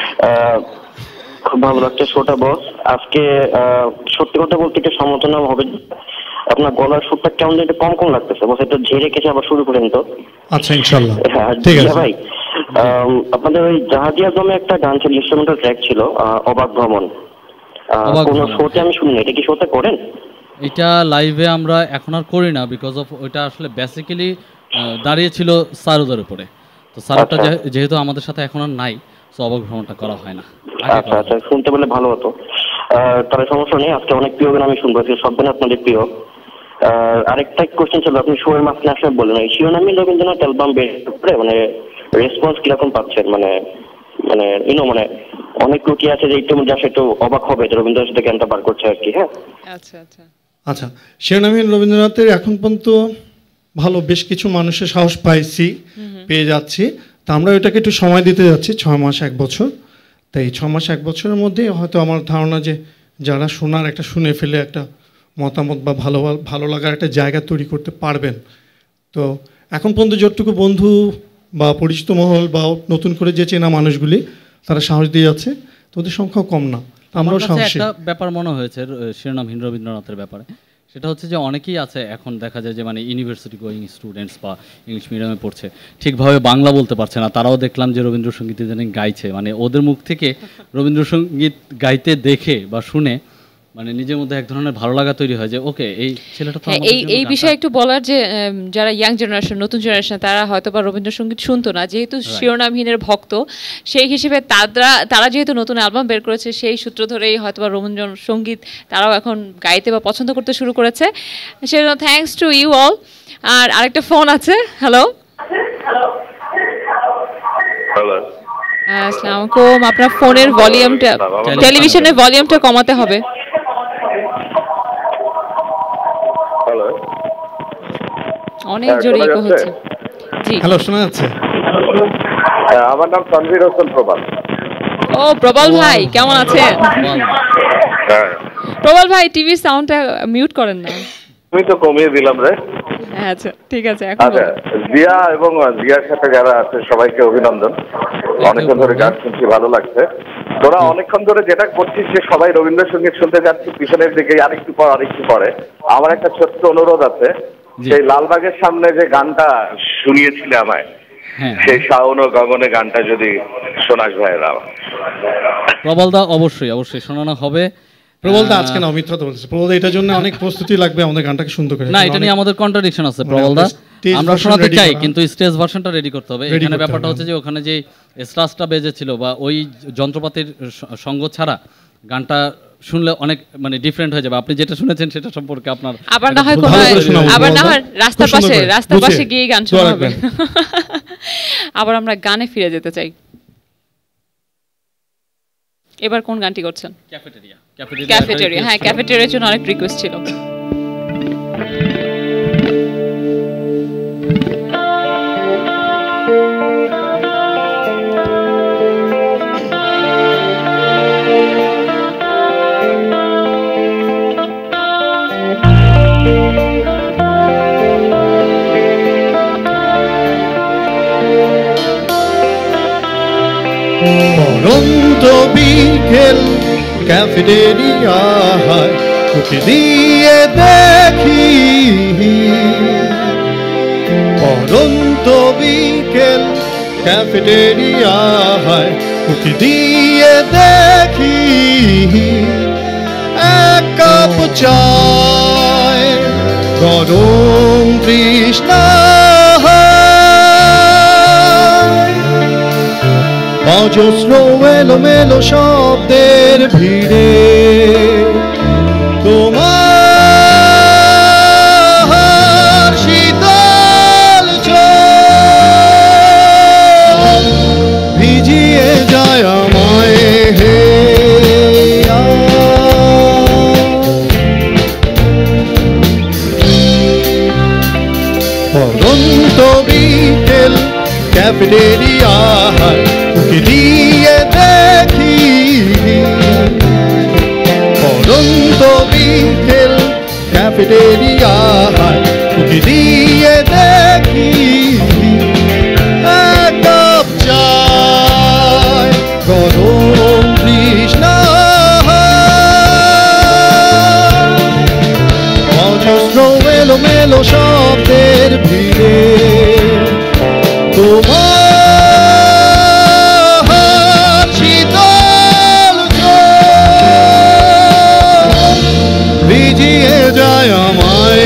খুব ভালো লাগছে শোটা বস। আজকে সত্যি কথা বলতে একটু সমালোচনা হবে, আপনার গলার সুরটা কেমন একটু কম কম লাগতেছে বস, একটু ঝেড়ে কেটে আবার শুরু করেন তো। আচ্ছা ইনশাআল্লাহ, হ্যাঁ ঠিক আছে ভাই। আপনাদের ওই জাহাজিয়া দমে একটা গান ছিল, ইনস্ট্রুমেন্টাল ট্র্যাক ছিল, অবাক ভ্রমণ। কোন শোতে আমি শুনি, এটা কি শোতে করেন? এটা লাইভে আমরা এখন আর করি না, বিকজ অফ ওইটা আসলে বেসিক্যালি দাঁড়িয়েছিল সারুদের উপরে। তো সারুটা যেহেতু আমাদের সাথে এখন আর নাই, সো অবাক ভ্রমণটা করা হয় না। আচ্ছা আচ্ছা, শুনতে পেলে ভালো হতো। তাহলে সমস্যা নেই, আজকে অনেক প্রিয় গান আমি শুনবো, সব গান আপনাদের প্রিয়। আরেকটা কোশ্চেন ছিল, আপনি শোয়ের মাঝখানে আসলে বললেন এই শিরোনামহীন রবীন্দ্রনাথ অ্যালবাম বের করে মানে রেসপন্স কিরকম পাচ্ছেন? মানে মানে ইউনো মানে অনেক লোকই আছে যে একটু যা একটু অবাক হবে যে রবীন্দ্রনাথ সাথে গানটা বার করছে আর কি। হ্যাঁ আচ্ছা আচ্ছা আচ্ছা, শিরোনামহীন রবীন্দ্রনাথের এখন পর্যন্ত ভালো বেশ কিছু মানুষের সাহস পাইছি, পেয়ে যাচ্ছি। তা আমরা এটাকে একটু সময় দিতে যাচ্ছি, ছয় মাস এক বছর। তাই ছ মাস এক বছরের মধ্যে হয়তো আমার ধারণা যে যারা শোনার একটা শুনে ফেলে একটা মতামত বা ভালো ভালো লাগার একটা জায়গা তৈরি করতে পারবেন। তো এখন পর্যন্ত যতটুকু বন্ধু বা পরিচিত মহল বা নতুন করে যে চেনা মানুষগুলি তারা সাহস দিয়ে যাচ্ছে, তো ওদের সংখ্যাও কম না, আমরাও সাহসী। একটা ব্যাপার মনে হয়েছে শিরোনামহীন রবীন্দ্রনাথের ব্যাপারে, সেটা হচ্ছে যে অনেকেই আছে এখন দেখা যায় যে মানে ইউনিভার্সিটি গোয়িং স্টুডেন্টস বা ইংলিশ মিডিয়ামে পড়ছে, ঠিকভাবে বাংলা বলতে পারছে না, তারাও দেখলাম যে রবীন্দ্রসঙ্গীত ইদানিং গাইছে। মানে ওদের মুখ থেকে রবীন্দ্রসঙ্গীত গাইতে দেখে বা শুনে মানে নিজের মধ্যে এক ধরনের ভালো লাগা তৈরি হয় যে ওকে এই ছেলেটা তো এই এই বিষয়ে একটু বলার যে যারা ইয়াং জেনারেশন, নতুন জেনারেশন, তারা হয়তো বা রবীন্দ্রসঙ্গীত শুনতো না, যেহেতু শিরোনামহীনের ভক্ত, সেই হিসেবে তারা তারা যেহেতু নতুন অ্যালবাম বের করেছে, সেই সূত্র ধরেই হয়তো বা রবীন্দ্রসঙ্গীত তারাও এখন গাইতে বা পছন্দ করতে শুরু করেছে। সেজন্য থ্যাঙ্কস টু ইউ অল। আর আরেকটা ফোন আছে। হ্যালো হ্যালো, আসসালামু আলাইকুম। আপনার ফোনের ভলিউমটা, টেলিভিশনের ভলিউমটা কমাতে হবে। অনেক জোরে ইকো হচ্ছে। জি হ্যালো, শোনা যাচ্ছে? আমার নাম তানভীর হোসেন প্রবাল। ও প্রবাল ভাই, কেমন আছেন? প্রবাল ভাই টিভির সাউন্ডটা মিউট করেন না। আমি তো কমিয়ে দিলাম রে। আচ্ছা ঠিক আছে। আচ্ছা জিয়া এবং জিয়ার সাথে যারা আছে সবাইকে অভিনন্দন। অনেকক্ষণ ধরে গান শুনছি, ভালো লাগছে। তোরা অনেকক্ষণ ধরে যেটা করছিস যে সবাই রবীন্দ্রসঙ্গীত শুনতে যাচ্ছি পিছনের দিকে, আরেকটু পর আরেকটু পরে। আমার একটা ছোট্ট অনুরোধ আছে, সেই লালবাগের সামনে যে গানটা শুনিয়েছিলে আমায়, সেই শাওন ও গগনে গানটা যদি শোনাস ভাইরা। প্রবলদা অবশ্যই অবশ্যই শোনানো হবে। প্রবলদা আজকে না, মিথ্যা তো বলছে। প্রবলদা এটার জন্য অনেক প্রস্তুতি লাগবে আমাদের গানটাকে সুন্দর করে। না, এটা নিয়ে আমাদের কন্ট্রাডিকশন আছে প্রবলদা। আমরা শোনাতে চাই কিন্তু স্টেজ ভার্সনটা রেডি করতে হবে। এখানে ব্যাপারটা হচ্ছে যে ওখানে যে স্ট্রাসটা বেজেছিল বা ওই যন্ত্রপাতির সঙ্গ ছাড়া গানটা শুনলে অনেক মানে ডিফারেন্ট হয়ে যাবে। আপনি যেটা শুনেছেন সেটা সম্পর্কে আপনার আবার না হয় কোনো আবার না হয় রাস্তার পাশে রাস্তার পাশে গিয়ে গান শোনা হবে। আবার আমরা গানে ফিরে যেতে চাই। এবার কোন গানটি করছেন? ক্যাফেটেরিয়া। ক্যাফেটেরিয়া, হ্যাঁ ক্যাফেটেরিয়ার জন্য অনেক রিকোয়েস্ট ছিল। পরন্ত বিকেল ক্যাফেটেরিয়ায় উঠে দিয়ে দেখি, পরন্ত বিকেল ক্যাফেটেরিয়ায় উঠে দিয়ে দেখি এক কাপ চায় গরম তৃষ্ণা, অজস্র এলোমেলো শব্দের ভিড়ে তোমার শীতল চোখ ভিজিয়ে যায় আমায় হে। পরন্ত বিকেল ক্যাফেটেরিয়ায় উঠে দিয়ে দেখি, পরন্ত বিকেল ক্যাফেটেরিয়ায় উঠে দিয়ে দেখি এক কাপ চায় গরম তৃষ্ণা, অজস্র এলোমেলো শব্দের ভিড়ে তোমার শীতল চোখ ভিজিয়ে যায় আমায়।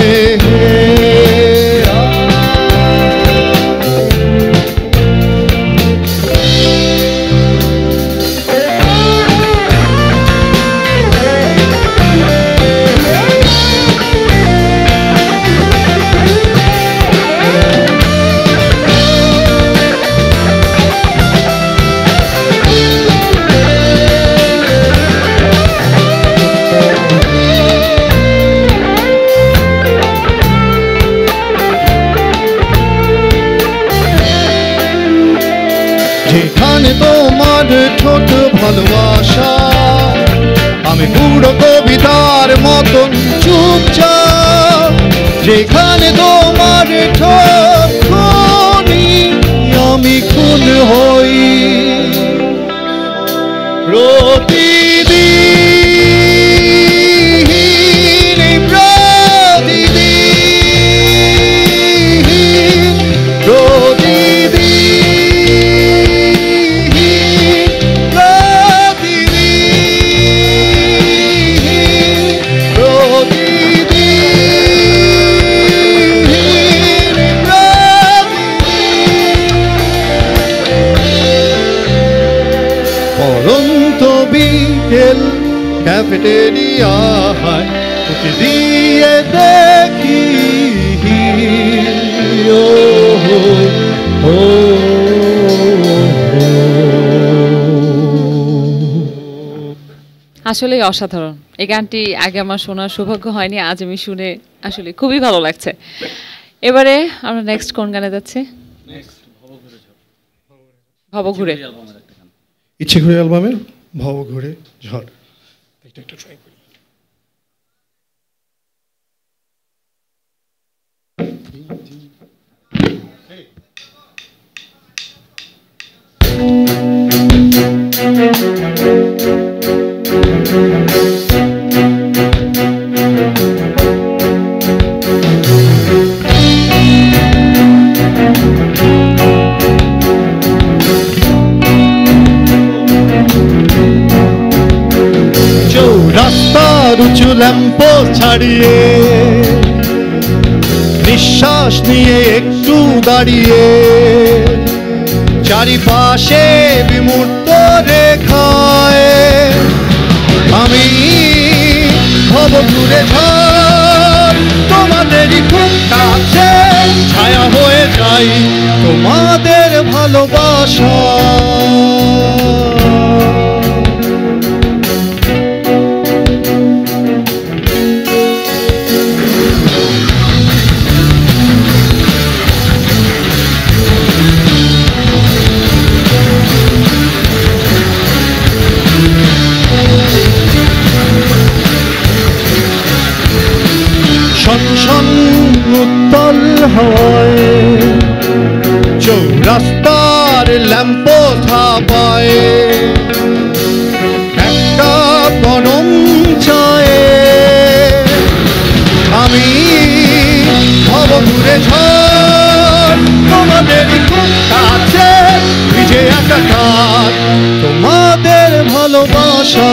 যেখানে তোমার ছোট ভালোবাসা আমি পুরো কবিতার মতন চুপচাপ, যেখানে তোমার ঠোঁট খুনি আমি খুন হই প্রতিদিন প্রতিদিন পরন্ত বিকেল ক্যাফেটেরিয়ায় উঠে দিয়ে দেখি ও ও আসলেই অসাধারণ। এই গানটি আগে আমার শোনার সৌভাগ্য হয়নি, আজ আমি শুনে আসলে খুবই ভালো লাগছে। এবারে আমরা নেক্সট কোন গানে যাচ্ছি? ভবঘুরে। ইচ্ছে ঘুরে অ্যালবামের ভবঘুরে ঝড়। এটা একটা ট্রাই করি। রাস্তার উঁচু ল্যাম্পো ছাড়িয়ে নিঃশ্বাস নিয়ে একটু দাঁড়িয়ে চারিপাশে বিমূর্ত রেখায় আমি ভব ঘুরে ঝড় তোমাদেরই খুব কাছে ছায়া হয়ে যাই তোমাদের ভালোবাসা উত্তল হয় চৌরাস্তার ল্যাম্পো থাপায় একটা গরম চায়ে আমি ভব ঘুরে ঝড় তোমাদের খুব কাছে ভিজে একাকার তোমাদের ভালোবাসা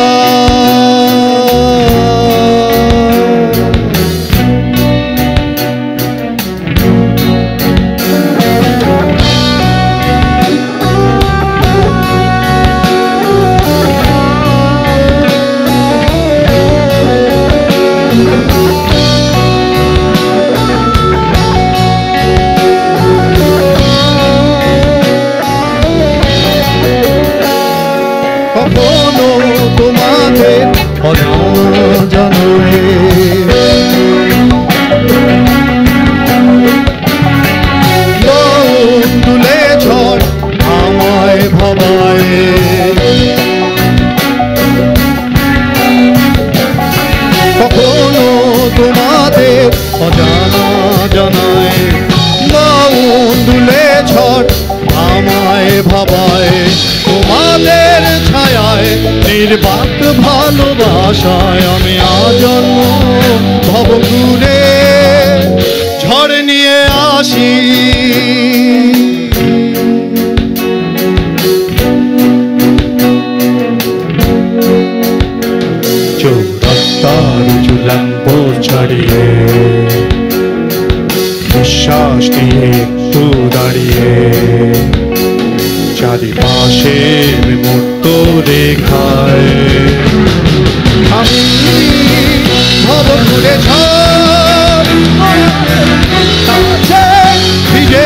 তুলে ঝড় আমায় ভবায় কখনো তোমাদের অজানা জানায় তুলে ঝড় আমায় ভাবায় তোমাদের ছায়ায় নির্বাক ভালোবাসায় আমি আজন্ম ভব ঘুরে ঝড় নিয়ে আসি চৌরাস্তার উঁচু ল্যাম্পো ছাড়িয়ে নিঃশ্বাস নিয়ে একটু দাঁড়িয়ে চারিপাশে বিমূর্ত রেখায় আমি ভব ঘুরে ঝড় ভিজে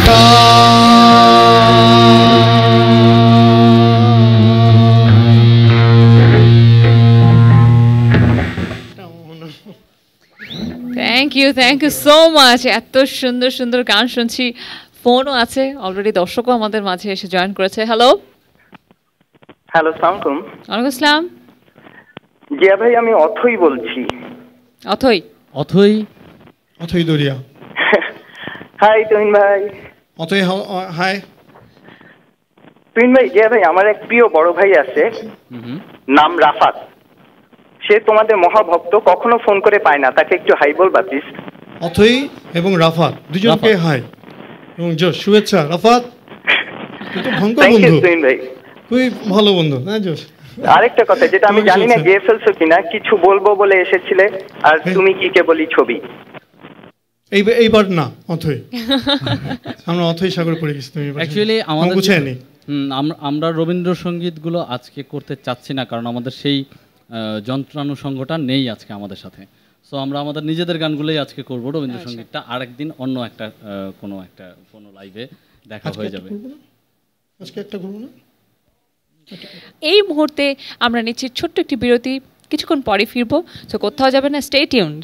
thank you thank you so much. এত সুন্দর সুন্দর গান শুনছি, ফোনও আছে, অলরেডি দর্শকও আমাদের মাঝে এসে জয়েন করেছে। হ্যালো হ্যালো, আসসালামু আলাইকুম। ওয়ালাইকুম আসসালাম। জিয়া ভাই, আমি অথই বলছি। অথই অথই অথই দরিয়া। হাই তুহিন ভাই। অথই হাই তুহিন ভাই। জিয়া ভাই, আমার এক প্রিয় বড় ভাই আছে, নাম রাফাত। সে তোমাদের মহাভক্ত, কখনো ফোন করে পায় না, তাকে একটু হাই বলবা প্লিজ। অথই এবং রাফাত দুজনকে হাই এবং জোশ শুভেচ্ছা। রাফাত ভয়ঙ্কর বন্ধু, ভাই খুবই ভালো বন্ধু। হ্যাঁ জোশ। আরেকটা কথা যেটা আমি জানি না গেয়ে ফেলছো কিনা, কিছু বলবো বলে এসেছিলে, আর তুমি কি কে বলি ছবি এই এইবার না অথই, আমরা অথই সাগর পড়ে গেছি। তুমি অ্যাকচুয়ালি আমাদের বুঝেনি, আমরা রবীন্দ্রসঙ্গীতগুলো আজকে করতে চাচ্ছি না, কারণ আমাদের সেই যন্ত্রানুষঙ্গটা নেই আজকে আমাদের সাথে। সো আমরা আমাদের নিজেদের গানগুলোই আজকে করবো। রবীন্দ্রসঙ্গীতটা আরেকদিন অন্য একটা কোনো একটা কোনো লাইভে দেখা হয়ে যাবে। আজকে একটা করবো না। এই মুহূর্তে আমরা নিচ্ছি ছোট্ট একটি বিরতি, কিছুক্ষণ পরে ফিরবো। তো কোথাও যাবে না, স্টে টিউনড।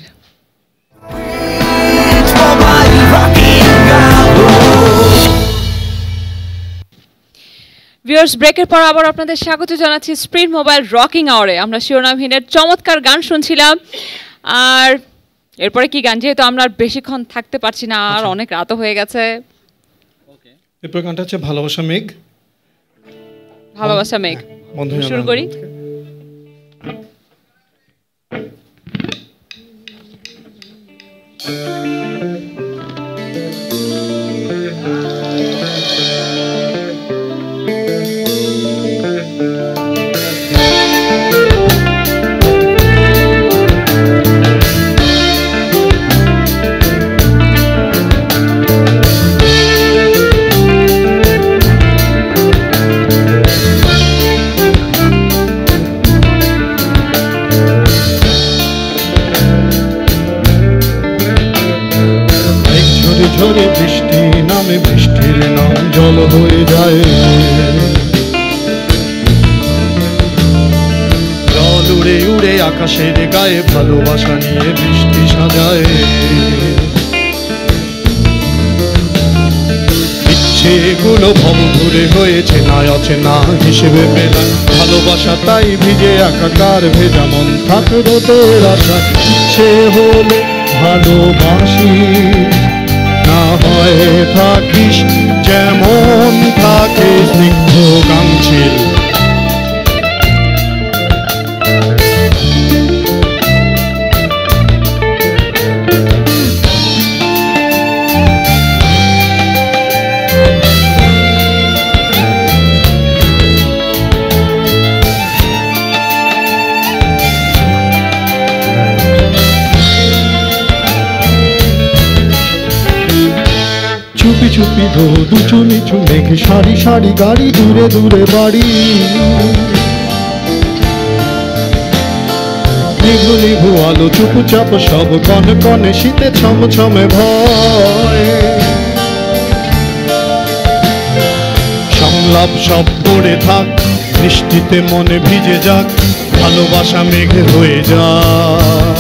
ভিউয়ার্স, ব্রেকের পর আবার আপনাদের স্বাগত জানাচ্ছি স্প্রিন্ট মোবাইল রকিং আওয়ারে। আমরা শিরোনামহীনের চমৎকার গান শুনছিলাম, আর এরপরে কি গান, যেহেতু আমরা আর বেশিক্ষণ থাকতে পারছি না, আর অনেক রাতও হয়ে গেছে। এরপর গানটা হচ্ছে ভালোবাসা মেঘ। ভালোবাসা মেঘ শুরু করি। ঝরে বৃষ্টি নামে, বৃষ্টির নাম জল হয়ে যায়, জল উড়ে উড়ে আকাশের গায়ে ভালোবাসা নিয়ে বৃষ্টি সাজায়। ইচ্ছেগুলো ভব ঘুরে হয়েছে না অচেনা হিসেবে মেলা, ভালোবাসা তাই ভিজে একাকার, ভেজা মন থাক রোদের আশা। ইচ্ছে হলে ভালোবাসি, না হয় থাকিস যেমন থাকে স্নিগ্ধ গাংচিল। চুপি চুপি রোদ উঁচু নিচু মেঘে, সারি সারি গাড়ি, দূরে দূরে বাড়ি, নিভু নিভু আলো চুপচাপ সব, কনে কনে শীতে ছম ছমে ভয়। সংলাপ সব পড়ে থাক, বৃষ্টিতে মনে ভিজে যাক, ভালোবাসা মেঘে হয়ে যাক।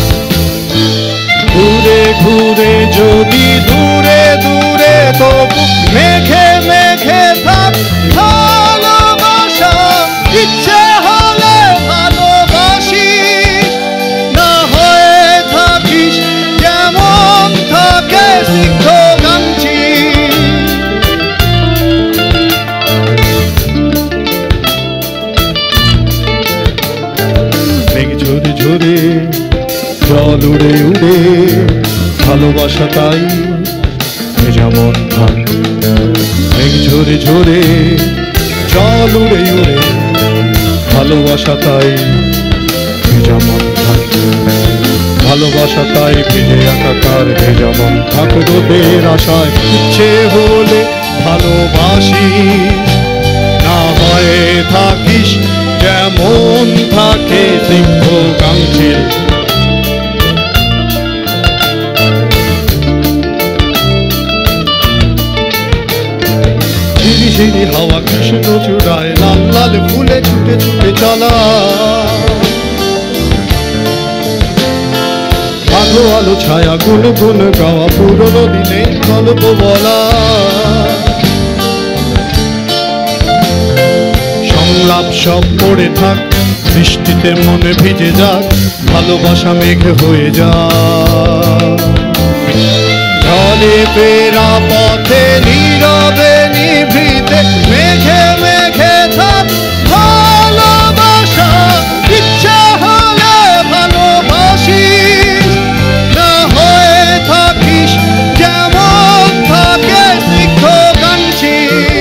ঘুরে ঘুরে যদি দূরে দূরে তবু মেঘে মেঘে থাক ভালোবাসা। ইচ্ছে হলে ভালোবাসি, না হয়ে থাকিস যেমন থাকে স্নিগ্ধ গাংচি। মেঘ ঝরে ঝরে জল উড়ে উড়ে ভালোবাসা তাই যেমন থাক। মেঘ ঝরে ঝরে জল উড়ে উড়ে ভালোবাসা তাই যেমন থাক। ভালোবাসা তাই ভিজে একাকার, যেমন থাক রোদের আশায়। ইচ্ছে হলে ভালোবাসি, না হয় থাকিস যেমন থাকে স্নিগ্ধ গাংচিল। ঝিরি হাওয়া কৃষ্ণ চূড়ায়, লাল লাল ফুলে ছুটে ছুটে চলা, আলো আলো ছায়া গুন গুন গাওয়া, পুরনো দিনে গল্প বলা। সংলাপ সব পড়ে থাক, বৃষ্টিতে মনে ভিজে যাক, ভালোবাসা মেঘে হয়ে যাক। জলে ফেরা পথে নীরবে নিভৃতে, মেঘে মেঘে থাক ভালোবাসা। ইচ্ছা হলে ভালোবাসি, না হয়ে থাকিস যেমন থাকে স্নিগ্ধ গাংচি।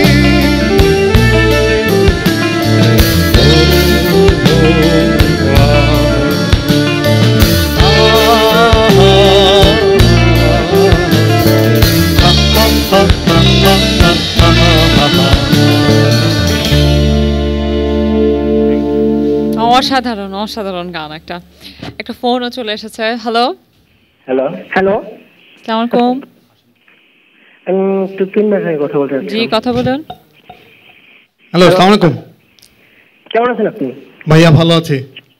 অসাধারণ অসাধারণ গান। একটা একটা ফোনও চলে এসেছে। হ্যালো হ্যালো হ্যালো আসসালামু আলাইকুম। আমি তুহিন ভাইয়ের কথা বলতে চাচ্ছি। জি কথা বলুন। হ্যালো আসসালামু আলাইকুম। কেমন আছেন আপনি? ভাইয়া ভালো আছি।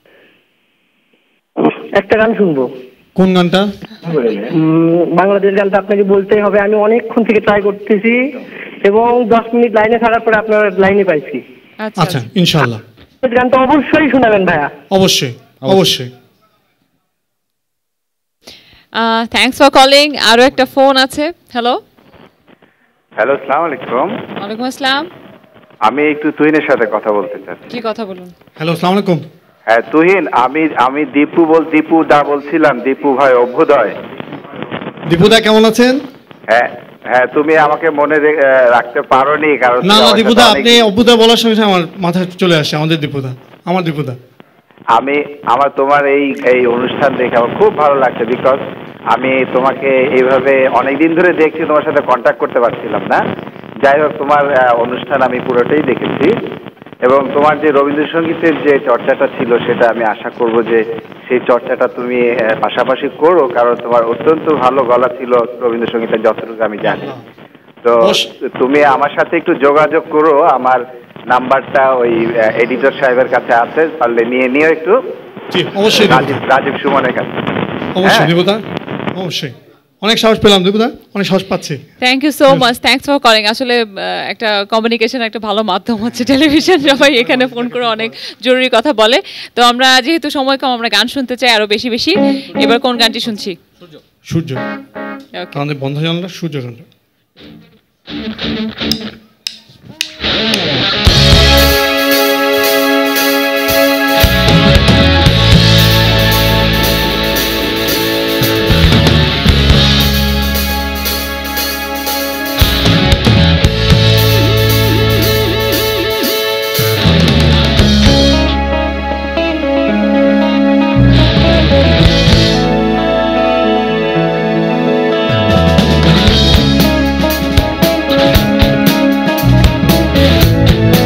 একটা গান শুনবো। কোন গানটা? বাংলাদেশ গানটা আপনাকে বলতেই হবে। আমি অনেকক্ষণ থেকে ট্রাই করতেছি এবং দশ মিনিট লাইনে থাকার পরে আপনার লাইনে পাইছি। আচ্ছা ইনশাআল্লাহ গানটা অবশ্যই শোনাবেন ভাইয়া। অবশ্যই অবশ্যই। Thanks for calling. আরো একটা ফোন আছে। হ্যালো হ্যালো, আসসালামু আলাইকুম। ওয়ালাইকুম আসসালাম। আমি একটু তুহিনের সাথে কথা বলতে চাচ্ছি। কি কথা বলুন? হ্যালো, আসসালামু আলাইকুম। হ্যাঁ তুহিন, আমি আমি দীপু বল দীপু দা বলছিলাম। দীপু ভাই, অভ্যুদয়। দীপু দা কেমন আছেন? হ্যাঁ হ্যাঁ, তুমি আমাকে মনে রাখতে পারোনি কারণ না না দীপু দা, আপনি অভ্যুদা বলার সঙ্গে সঙ্গে আমার মাথায় চলে আসে আমাদের দীপু দা, আমার দীপু দা। আমি আমার তোমার এই এই অনুষ্ঠান দেখে আমার খুব ভালো লাগছে, বিকজ আমি তোমাকে এইভাবে অনেকদিন ধরে দেখছি, তোমার সাথে কন্ট্যাক্ট করতে পারছিলাম না। যাই হোক, তোমার অনুষ্ঠান আমি পুরোটাই দেখেছি এবং তোমার যে রবীন্দ্রসঙ্গীতের যে চর্চাটা ছিল সেটা আমি আশা করব যে সেই চর্চাটা তুমি পাশাপাশি করো, কারণ তোমার অত্যন্ত ভালো গলা ছিল রবীন্দ্রসঙ্গীতের, যতটুকু আমি জানি। তো তুমি আমার সাথে একটু যোগাযোগ করো, আমার নাম্বারটা ওই এডিটর সাহেবের কাছে আছে, পারলে নিয়ে নিও একটু। অবশ্যই রাজীব সুমনের কাছে। অবশ্যই দীপু দা, অবশ্যই। অনেক সাহস পেলাম দীপু দা, অনেক সাহস পাচ্ছি। Thank you so much, thanks for calling. আসলে একটা কমিউনিকেশন একটা ভালো মাধ্যম হচ্ছে টেলিভিশন, সবাই এখানে ফোন করে অনেক জরুরি কথা বলে। তো আমরা যেহেতু সময় কম, আমরা গান শুনতে চাই আরো বেশি বেশি। এবার কোন গানটি শুনছি? সূর্য। আমাদের বন্ধু জানলা সূর্য গানটা। Thank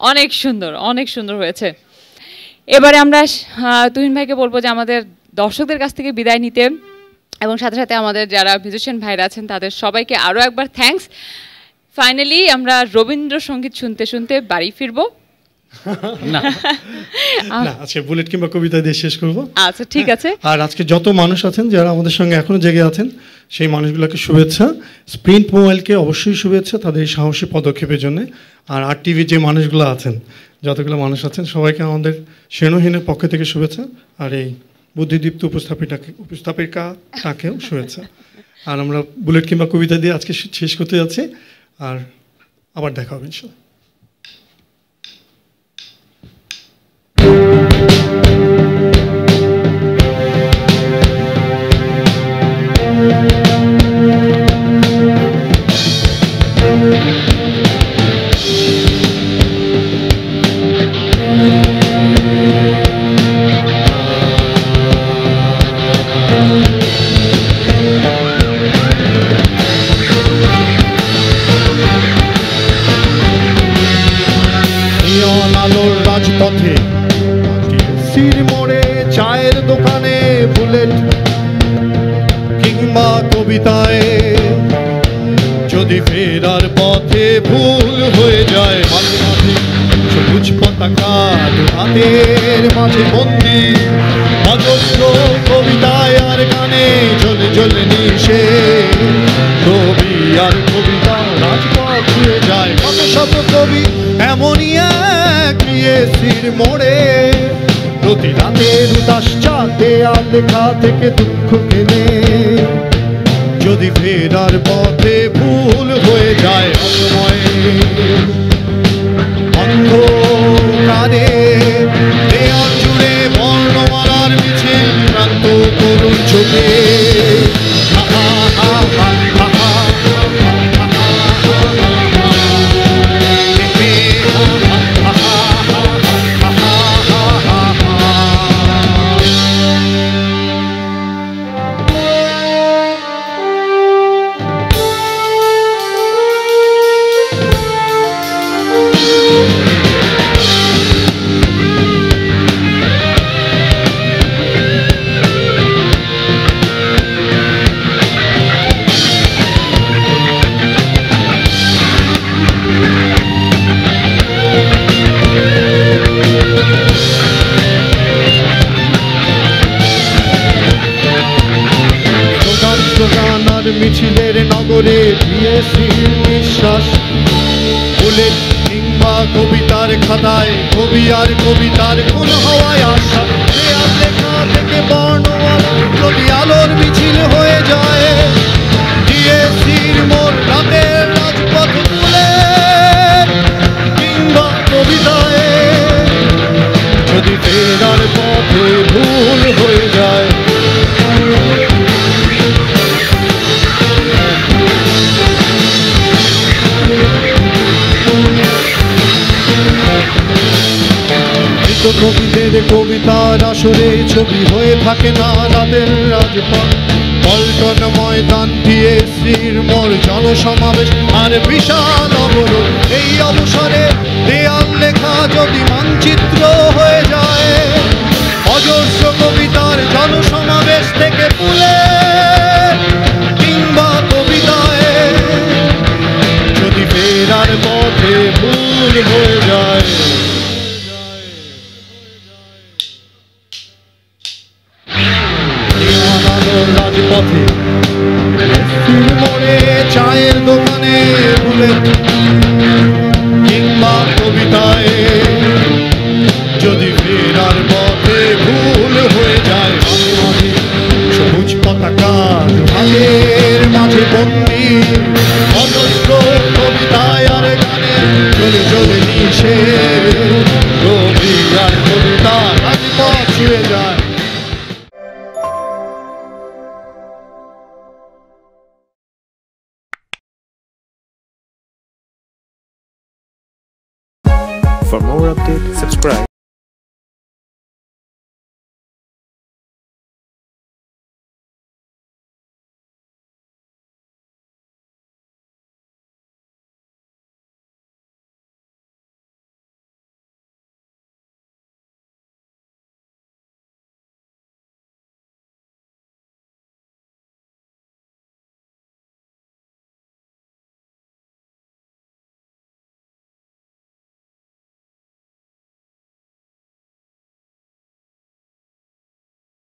অনেক সুন্দর, অনেক সুন্দর হয়েছে। এবারে আমরা তুহিন ভাইকে বলবো যে আমাদের দর্শকদের কাছ থেকে বিদায় নিতে, এবং সাথে সাথে আমাদের যারা মিউজিশিয়ান ভাইরা আছেন তাদের সবাইকে আরও একবার থ্যাঙ্কস। ফাইনালি আমরা রবীন্দ্রসঙ্গীত শুনতে শুনতে বাড়ি ফিরবো। না আজকে বুলেট কিংবা কবিতা দিয়ে শেষ করবো। আচ্ছা ঠিক আছে। আর আজকে যত মানুষ আছেন যারা আমাদের সঙ্গে এখনো জেগে আছেন সেই মানুষগুলোকে শুভেচ্ছা, স্প্রিন্ট মোবাইলকে অবশ্যই শুভেচ্ছা তাদের এই সাহসী পদক্ষেপের জন্য। আর আর টিভির যে মানুষগুলো আছেন, যতগুলো মানুষ আছেন সবাইকে আমাদের শিরোনামহীনের পক্ষ থেকে শুভেচ্ছা, আর এই বুদ্ধিদীপ্ত উপস্থাপিকাকে উপস্থাপিকাটাকেও শুভেচ্ছা। আর আমরা বুলেট কিংবা কবিতা দিয়ে আজকে শেষ করতে যাচ্ছি, আর আবার দেখা হবে ইনশাআল্লাহ। রাজপথে সির মোড়ে চায়ের দোকানে বুলেট কিংবা কবিতায় যদি ফেরার পথে ভুল হয়ে যায়, মাঝে মাঝে সবুজ পতাকা হাতের মাঝে বন্দি অজস্র কবিতায় আর গানে চলে চলে নিশে কবি আর কবিতা রাজপথ ছুঁয়ে যায়। কত শত কবি এমনই এক সির মোড়ে প্রতি রাতের উদাস চাঁদে আর লেখা থেকে দুঃখ কেনে যদি ফেরার পথে ভুল হয়ে যায় অসময়ে অন্ধকারে দেয়াল জুড়ে বর্ণমালার মিছিল ক্রান্ত করুণ চোখে মিছিলের নগরে দিয়েছি নিঃশ্বাস বুলেট কিংবা কবিতার খাতায় কবি আর কবিতার কোন হওয়ায় আশা দেয়াল লেখা থেকে বর্ণমালা যদি আলোর মিছিল হয়ে যায় দিয়েছির মোর রাতের রাজপথ বুলেট কিংবা কবিতায় যদি ফেরার পথে ভুল হয়ে যায় কবিদের কবিতার আসরে ছবি হয়ে থাকে না রাতের রাজপথ পল্টন ময়দান দিয়ে শ্রীর মোর জনসমাবেশ আর বিশাল অবরোধ এই অবসরে দেয়াল লেখা যদি মানচিত্র হয়ে যায় অজস্র কবিতার জনসমাবেশ থেকে পুলে কিংবা কবিতায় যদি ফেরার পথে ভুল হয়ে যায় রাজপথে মোড়ে চায়ের দোকানে বুলেট কিংবা কবিতায় যদি ফেরার পথে ভুল হয়ে যায় সবুজ পতাকা হাতের মাঝে বন্দি অজস্র কবিতায় আর গানে চলে চলে নিশে কবি আর কবিতা রাজপথ ছুঁয়ে যায়। For more updates, subscribe